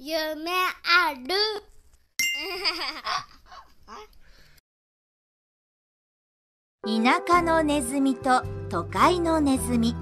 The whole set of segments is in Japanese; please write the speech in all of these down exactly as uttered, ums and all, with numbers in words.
夢ある田舎のネズミと都会のネズミ。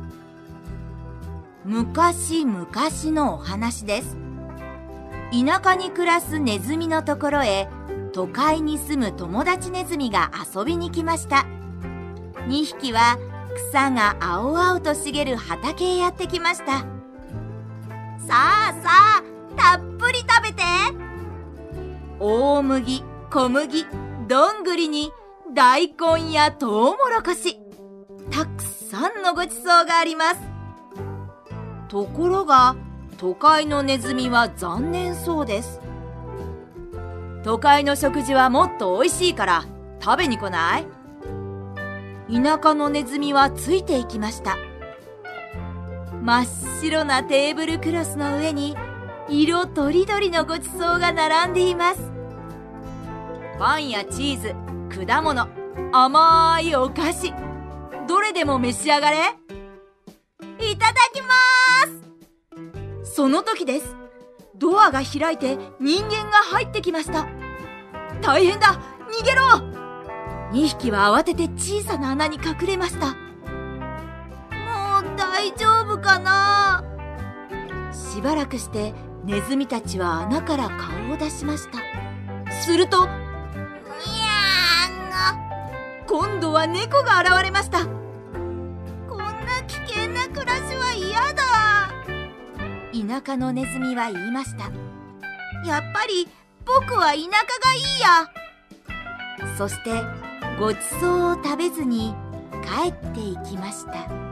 昔々のお話です。田舎に暮らすネズミのところへ都会に住む友達ネズミが遊びに来ました。にひきは草が青々と茂る畑へやってきました。さあさあ、たっぷり食べて。大麦、小麦、どんぐりに大根やトウモロコシ、たくさんのごちそうがあります。ところが都会のネズミは残念そうです。都会の食事はもっとおいしいから食べに来ない？田舎のネズミはついていきました。真っ白なテーブルクロスの上に色とりどりのごちそうが並んでいます。パンやチーズ、果物、甘いお菓子、どれでも召し上がれ。いただきます。その時です。ドアが開いて人間が入ってきました。大変だ、逃げろ。にひきは慌てて小さな穴に隠れました。もう大丈夫かな。しばらくしてネズミたちは穴から顔を出しました。すると、にゃーん、今度は猫が現れました。こんな危険な暮らしは嫌だ。田舎のネズミは言いました。やっぱり僕は田舎がいいや。そしてごちそうを食べずに帰っていきました。